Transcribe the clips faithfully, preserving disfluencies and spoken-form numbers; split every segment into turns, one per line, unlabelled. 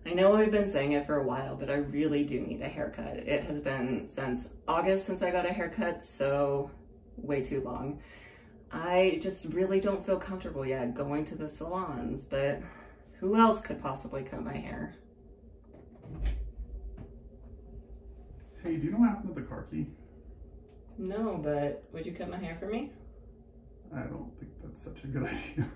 I know we've been saying it for a while, but I really do need a haircut. It has been since August since I got a haircut, so way too long. I just really don't feel comfortable yet going to the salons, but who else could possibly cut my hair?
Hey, do you know what happened to the car key?
No, but would you cut my hair for me?
I don't think that's such a good idea.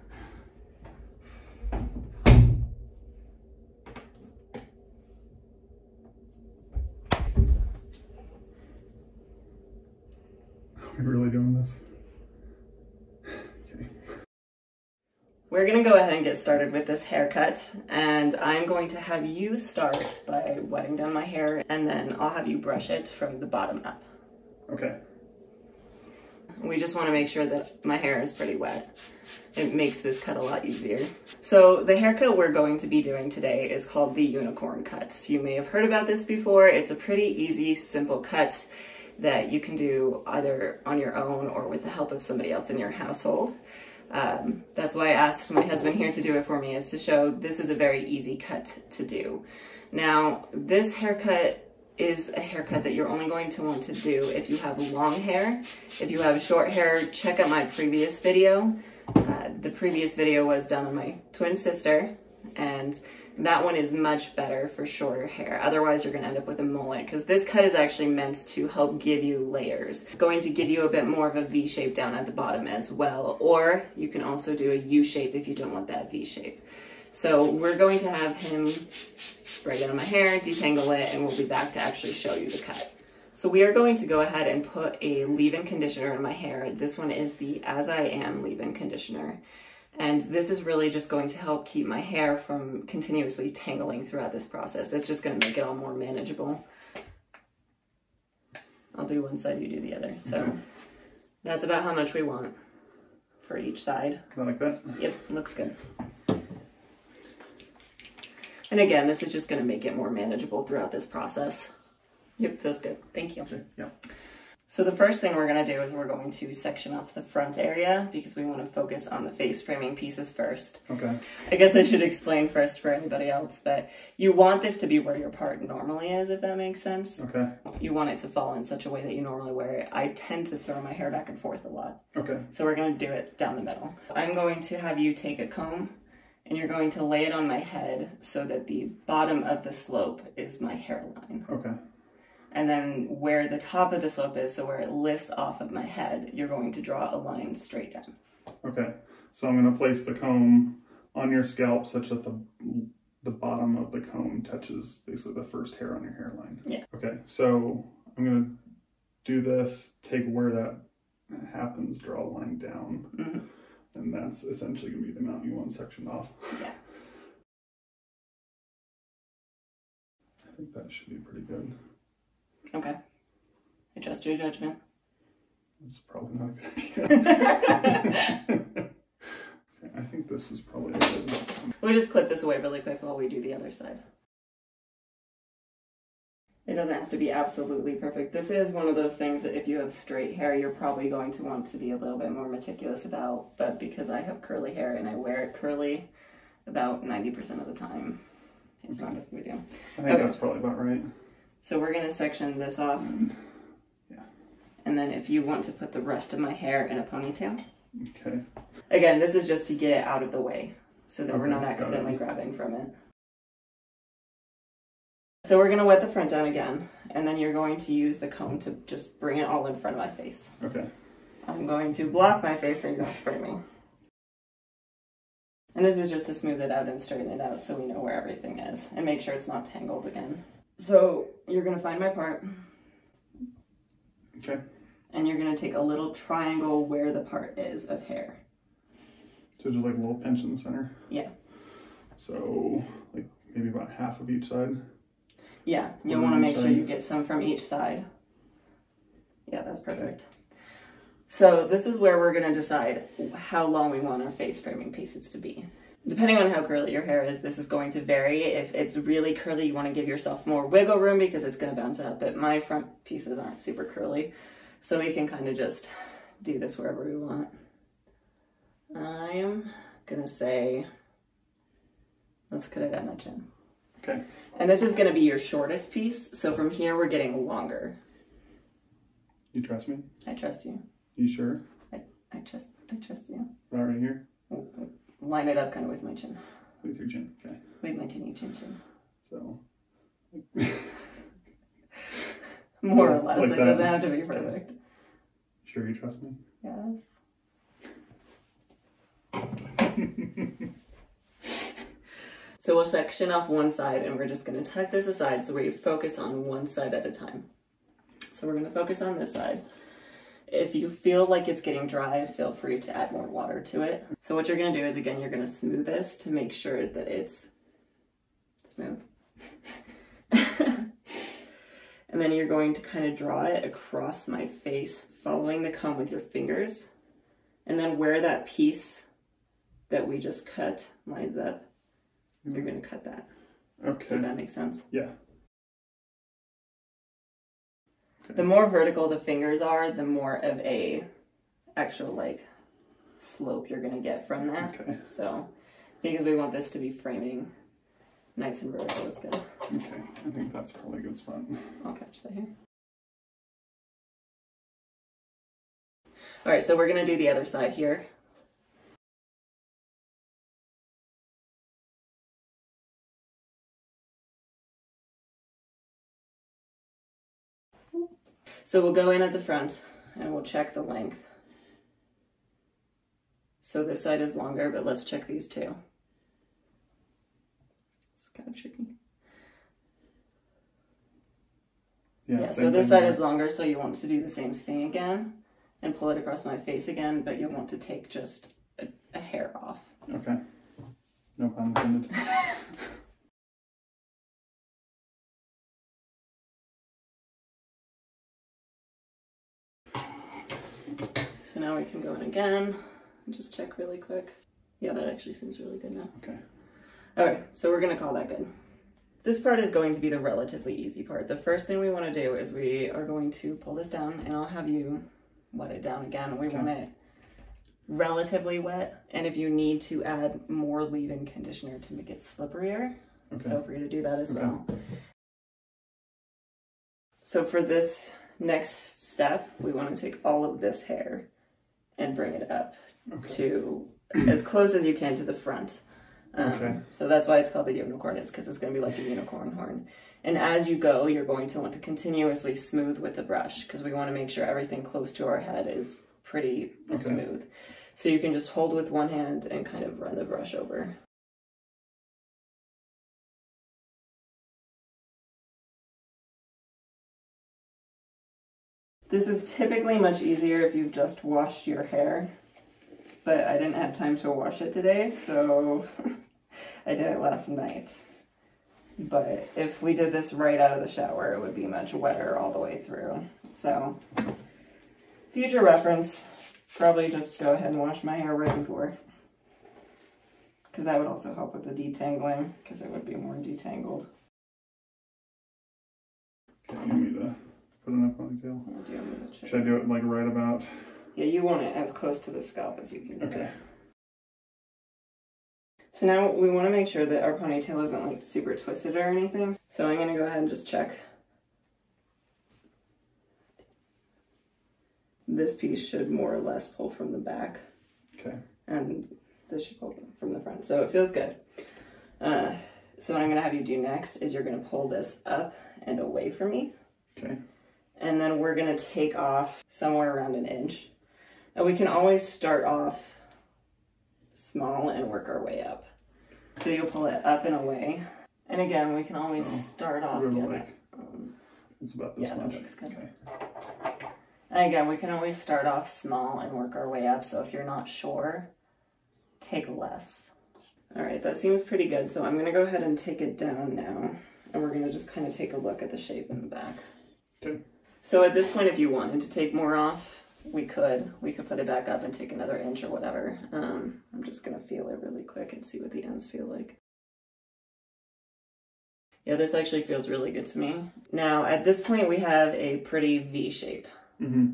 Are we really doing this? Okay.
We're gonna go ahead and get started with this haircut, and I'm going to have you start by wetting down my hair, and then I'll have you brush it from the bottom up.
Okay.
We just want to make sure that my hair is pretty wet. It makes this cut a lot easier. So the haircut we're going to be doing today is called the unicorn cut. You may have heard about this before. It's a pretty easy, simple cut that you can do either on your own or with the help of somebody else in your household. Um, that's why I asked my husband here to do it for me, is to show this is a very easy cut to do. Now, this haircut is a haircut that you're only going to want to do if you have long hair. If you have short hair, check out my previous video. Uh, the previous video was done on my twin sister, and that one is much better for shorter hair. Otherwise, you're gonna end up with a mullet, because this cut is actually meant to help give you layers. It's going to give you a bit more of a V shape down at the bottom as well, or you can also do a U shape if you don't want that V shape. So we're going to have him spray down my hair, detangle it, and we'll be back to actually show you the cut. So we are going to go ahead and put a leave-in conditioner in my hair. This one is the As I Am leave-in conditioner. And this is really just going to help keep my hair from continuously tangling throughout this process. It's just going to make it all more manageable. I'll do one side, you do the other. So okay. That's about how much we want for each side.
Is that like that?
Yep, looks good. And again, this is just going to make it more manageable throughout this process. Yep, feels good. Thank you.
Okay, yeah.
So the first thing we're going to do is we're going to section off the front area because we want to focus on the face framing pieces first.
Okay.
I guess I should explain first for anybody else, but you want this to be where your part normally is, if that makes sense.
Okay.
You want it to fall in such a way that you normally wear it. I tend to throw my hair back and forth a lot.
Okay.
So we're going to do it down the middle. I'm going to have you take a comb, and you're going to lay it on my head so that the bottom of the slope is my hairline.
Okay.
And then where the top of the slope is, so where it lifts off of my head, you're going to draw a line straight down.
Okay. So I'm going to place the comb on your scalp such that the the bottom of the comb touches basically the first hair on your hairline.
Yeah.
Okay. So I'm going to do this, take where that happens, draw a line down. Mm-hmm. And that's essentially going to be the amount you want sectioned off.
Yeah.
I think that should be pretty good.
Okay. I trust your judgment.
It's probably not a good idea. Okay, I think this is probably a good.
We'll just clip this away really quick while we do the other side. It doesn't have to be absolutely perfect. This is one of those things that if you have straight hair, you're probably going to want to be a little bit more meticulous about, but because I have curly hair and I wear it curly about ninety percent of the time, it's not a big deal.
I think okay. That's probably about right.
So we're going to section this off.
And, yeah.
And then if you want to put the rest of my hair in a ponytail.
Okay.
Again, this is just to get it out of the way so that
okay,
we're not accidentally grabbing from it. So we're going to wet the front down again, and then you're going to use the comb to just bring it all in front of my face.
Okay.
I'm going to block my face so you don't spray me. And this is just to smooth it out and straighten it out so we know where everything is and make sure it's not tangled again. So you're going to find my part.
Okay.
And you're going to take a little triangle where the part is of hair.
So just like a little pinch in the center?
Yeah.
So like maybe about half of each side?
Yeah, you'll want to make sure you get some from each side. Yeah, that's perfect. Okay. So this is where we're going to decide how long we want our face framing pieces to be. Depending on how curly your hair is, this is going to vary. If it's really curly, you want to give yourself more wiggle room because it's going to bounce out, but my front pieces aren't super curly, so we can kind of just do this wherever we want. I'm going to say, let's cut it at my chin.
Okay.
And this is going to be your shortest piece. So from here, we're getting longer.
You trust me?
I trust you.
You sure?
I, I trust I trust you.
About right here?
Line it up kind of with my chin.
With your chin, okay.
With my chinny chin chin.
So.
More or less.
Like
it
that.
doesn't have to be perfect.
Sure you trust me?
Yes. So we'll section off one side and we're just going to tuck this aside so we focus on one side at a time. So we're going to focus on this side. If you feel like it's getting dry, feel free to add more water to it. So what you're going to do is, again, you're going to smooth this to make sure that it's smooth. And then you're going to kind of draw it across my face, following the comb with your fingers. And then where that piece that we just cut lines up, you're going to cut that.
Okay.
Does that make sense?
Yeah.
Okay. The more vertical the fingers are, the more of a actual like slope you're going to get from that.
Okay.
So, because we want this to be framing nice and vertical, it's good.
Okay, I think that's probably a good spot.
I'll catch that here. All right, so we're going to do the other side here. So we'll go in at the front and we'll check the length. So this side is longer, but let's check these two. It's kind of tricky.
Yeah,
Yeah,
same
so this
thing
side
there.
is longer, so you want to do the same thing again and pull it across my face again, but you want to take just a, a hair off.
Okay. No pun intended.
So now we can go in again and just check really quick. Yeah, that actually seems really good now.
Okay.
All right, so we're gonna call that good. This part is going to be the relatively easy part. The first thing we want to do is we are going to pull this down, and I'll have you wet it down again. We
Okay.
want it relatively wet, and if you need to add more leave-in conditioner to make it slipperier,
Okay.
feel free to do that as
Okay.
well. So for this next step, we want to take all of this hair and bring it up
Okay.
to as close as you can to the front. Um,
Okay.
So that's why it's called the unicorn, is because it's going to be like a unicorn horn. And as you go, you're going to want to continuously smooth with the brush, because we want to make sure everything close to our head is pretty
Okay.
smooth. So you can just hold with one hand and kind of run the brush over. This is typically much easier if you've just washed your hair, but I didn't have time to wash it today, so I did it last night. But if we did this right out of the shower, it would be much wetter all the way through. So, future reference, probably just go ahead and wash my hair right before. Because that would also help with the detangling, because it would be more detangled.
Okay, you need me to put in a ponytail?
I'll do them in the
Should I do it like right about?
Yeah, you want it as close to the scalp as you can get.
Okay.
So now we want to make sure that our ponytail isn't like super twisted or anything. So I'm going to go ahead and just check. This piece should more or less pull from the back.
Okay.
And this should pull from the front. So it feels good. Uh, so what I'm going to have you do next is you're going to pull this up and away from me.
Okay.
And then we're going to take off somewhere around an inch. And we can always start off small and work our way up. So you'll pull it up and away. And again, we can always
Oh,
start off.
really
yeah,
like-
um,
It's about this
yeah,
much.
that looks good.
Okay.
And again, we can always start off small and work our way up. So if you're not sure, take less. All right, that seems pretty good. So I'm going to go ahead and take it down now. And we're going to just kind of take a look at the shape in the back.
Okay.
So at this point, if you wanted to take more off, we could. We could put it back up and take another inch or whatever. Um, I'm just going to feel it really quick and see what the ends feel like. Yeah, this actually feels really good to me. Now, at this point, we have a pretty V shape.
Mm-hmm.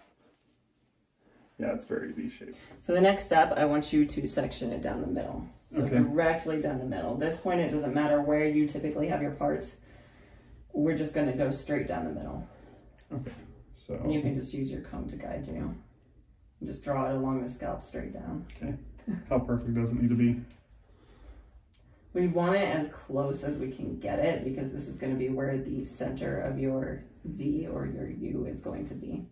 Yeah, it's very V-shaped.
So the next step, I want you to section it down the middle. So
okay.
directly down the middle. This point, it doesn't matter where you typically have your parts. We're just going to go straight down the middle.
Okay. So.
And you can just use your comb to guide you. And just draw it along the scalp straight down.
Okay. How perfect does it need to be?
We want it as close as we can get it because this is going to be where the center of your V or your U is going to be.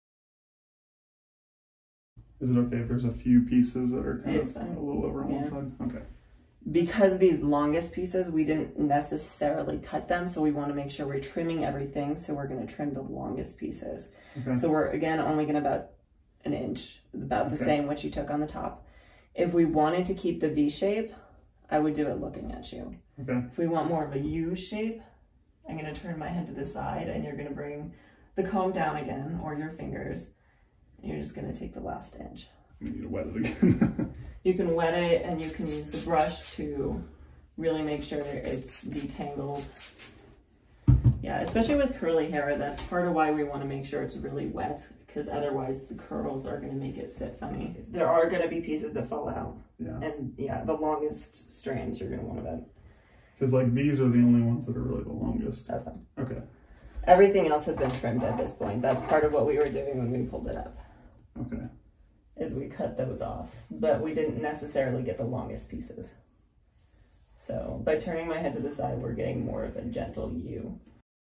Is it okay if there's a few pieces that are kind
It's
of
fine.
a little over on
Yeah.
one side? Okay.
Because these longest pieces, we didn't necessarily cut them, so we want to make sure we're trimming everything, so we're going to trim the longest pieces.
Okay.
So we're, again, only going to about an inch, about the
Okay.
same what you took on the top. If we wanted to keep the V shape, I would do it looking at you.
Okay.
If we want more of a U shape, I'm going to turn my head to the side, and you're going to bring the comb down again, or your fingers, and you're just going to take the last inch.
I need to wet it again.
You can wet it, and you can use the brush to really make sure it's detangled. Yeah, especially with curly hair, that's part of why we want to make sure it's really wet, because otherwise the curls are going to make it sit funny. There are going to be pieces that fall out.
Yeah.
And yeah, the longest strands you're going to want to vet.
Because like these are the only ones that are really the longest.
That's fine.
Okay.
Everything else has been trimmed at this point. That's part of what we were doing when we pulled it up.
Okay.
Is we cut those off, but we didn't necessarily get the longest pieces. So by turning my head to the side, we're getting more of a gentle U.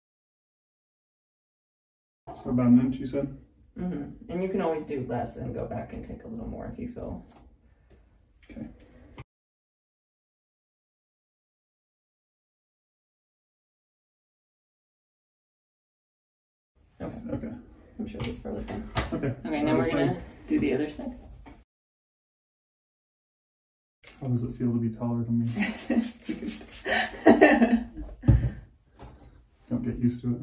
So about an inch, you said?
Mm-hmm. And you can always do less and go back and take a little more if you feel.
Okay.
Okay.
Okay.
I'm sure that's probably fine.
Okay.
Okay, now we're gonna do the other side.
How does it feel to be taller than me? Don't get used to it.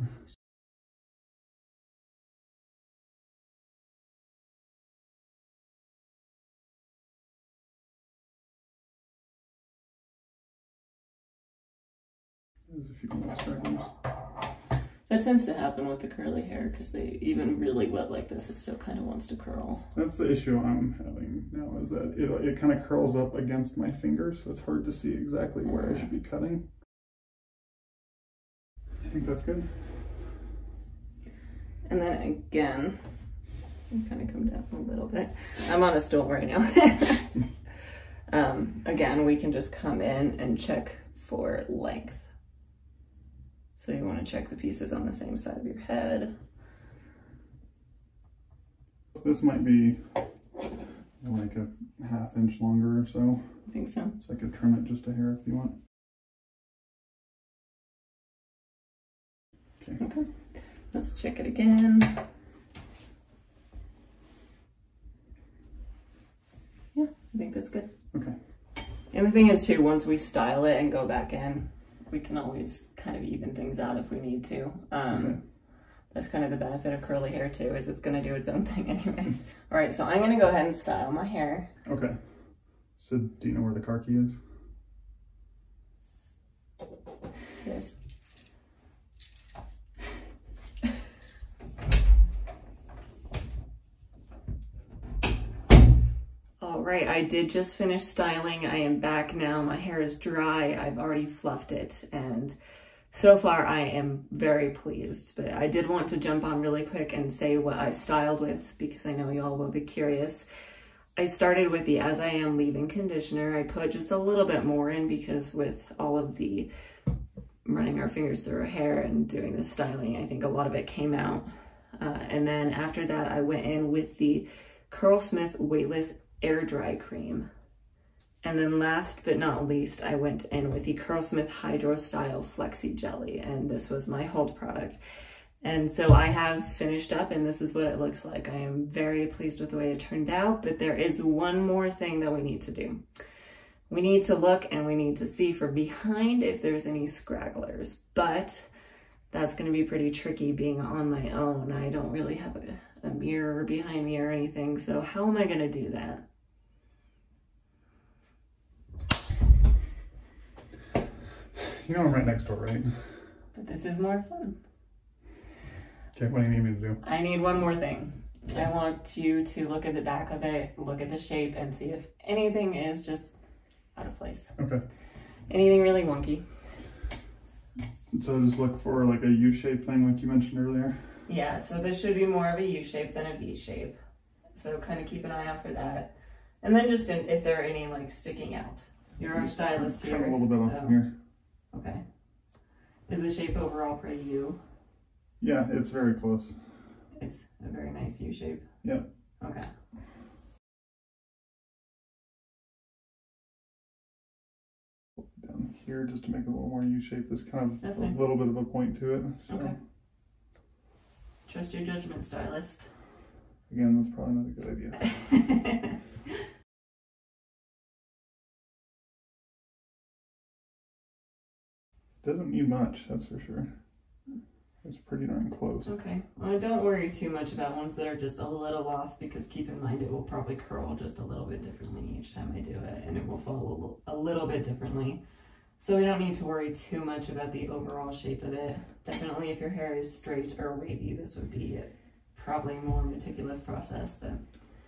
There's a few more stragglers.
That tends to happen with the curly hair because they, even really wet like this, it still kind of wants to curl.
That's the issue I'm having now, is that it, it kind of curls up against my fingers, so it's hard to see exactly where I should be cutting. I think that's good.
And then again, I'm kind of come down a little bit. I'm on a stool right now. um, again, we can just come in and check for length. So you want to check the pieces on the same side of your head.
This might be like a half inch longer or so.
I think so.
So I could trim it just a hair if you want. Okay.
Okay. Let's check it again. Yeah, I think that's good.
Okay.
And the thing is too, once we style it and go back in, we can always kind of even things out if we need to. Um,
Okay.
That's kind of the benefit of curly hair too, is it's going to do its own thing anyway. All right, so I'm going to go ahead and style my hair.
Okay. So do you know where the car key is?
Yes. All right, I did just finish styling. I am back now. My hair is dry. I've already fluffed it, and so far I am very pleased. But I did want to jump on really quick and say what I styled with, because I know y'all will be curious. I started with the As I Am leave-in conditioner. I put just a little bit more in because with all of the running our fingers through our hair and doing the styling, I think a lot of it came out. Uh, and then after that, I went in with the Curlsmith Weightless Air Dry Cream. And then last but not least, I went in with the Curlsmith Hydro Style Flexi Jelly, and this was my hold product. And so I have finished up, and this is what it looks like. I am very pleased with the way it turned out, but there is one more thing that we need to do. We need to look and we need to see for behind if there's any scragglers, but that's going to be pretty tricky being on my own. I don't really have a, a mirror behind me or anything, so how am I going to do that?
You know I'm right next door, right?
But this is more fun.
Okay, what do you need me to do?
I need one more thing. I want you to look at the back of it, look at the shape, and see if anything is just out of place.
Okay.
Anything really wonky.
So just look for like a U-shaped thing like you mentioned earlier.
Yeah, so this should be more of a U shape than a V shape. So kind of keep an eye out for that. And then just in, if there are any like sticking out. You're our stylist here.
Come a little bit
so.
off from here.
Okay. Is the shape overall pretty U?
Yeah, it's very close.
It's a very nice U shape.
Yeah.
Okay.
Down here just to make it a little more U-shaped. There's kind of
That's
a
fine.
little bit of a point to it. So.
Okay. Trust your judgment, stylist.
Again, that's probably not a good idea. Doesn't need much, that's for sure. It's pretty darn close.
Okay. Well, don't worry too much about ones that are just a little off, because keep in mind it will probably curl just a little bit differently each time I do it, and it will fall a little, a little bit differently. So we don't need to worry too much about the overall shape of it. Definitely if your hair is straight or wavy, this would be a probably more meticulous process, but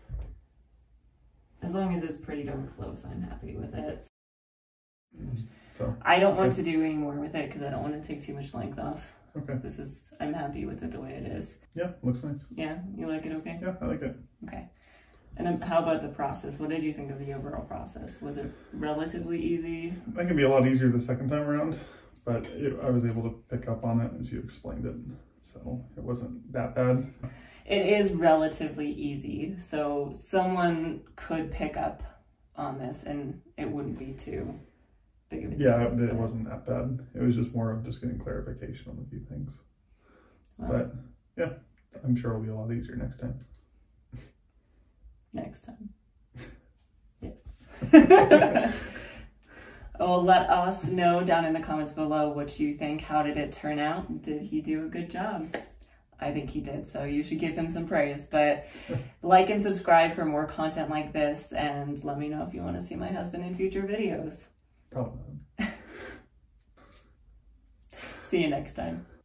as long as it's pretty darn close, I'm happy with it.
So,
I don't want
okay.
to do any more with it because I don't want to take too much length off.
Okay.
This is, I'm happy with it the way it is.
Yeah, looks nice.
Yeah, you like it okay?
Yeah, I like it.
Okay. And um, how about the process? What did you think of the overall process? Was it relatively easy?
I think it'd be a lot easier the second time around, but it, I was able to pick up on it as you explained it, so it wasn't that bad.
It is relatively easy, so someone could pick up on this and it wouldn't be too big of a deal.
Yeah, it, it wasn't that bad. It was just more of just getting clarification on a few things.
Well,
But yeah, I'm sure it'll be a lot easier next time.
next time. Yes. Well, let us know down in the comments below what you think. How did it turn out? Did he do a good job? I think he did, so you should give him some praise. But like and subscribe for more content like this, and let me know if you want to see my husband in future videos.
Probably not.
See you next time.